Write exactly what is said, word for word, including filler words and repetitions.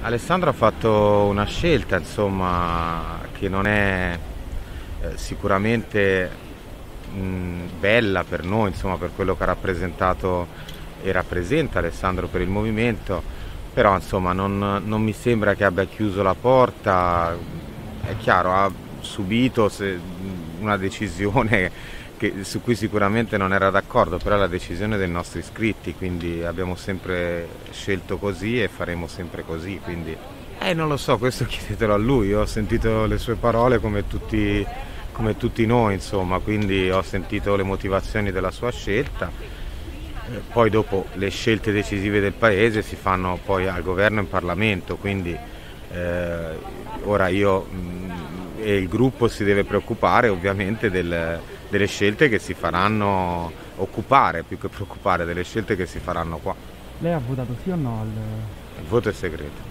Alessandro ha fatto una scelta, insomma, che non è eh, sicuramente mh, bella per noi, insomma, per quello che ha rappresentato e rappresenta Alessandro per il movimento, però insomma non, non mi sembra che abbia chiuso la porta. È chiaro, ha subito se- una decisione che- su cui sicuramente non era d'accordo, però è la decisione dei nostri iscritti, quindi abbiamo sempre scelto così e faremo sempre così, quindi eh, non lo so, questo chiedetelo a lui. Io ho sentito le sue parole come tutti, come tutti noi, insomma, quindi ho sentito le motivazioni della sua scelta. Eh, poi dopo le scelte decisive del Paese si fanno poi al governo e in Parlamento, quindi eh, ora io mh, e il gruppo si deve preoccupare ovviamente del- delle scelte che si faranno, occupare più che preoccupare delle scelte che si faranno qua. Lei ha votato sì o no al... Il voto è segreto.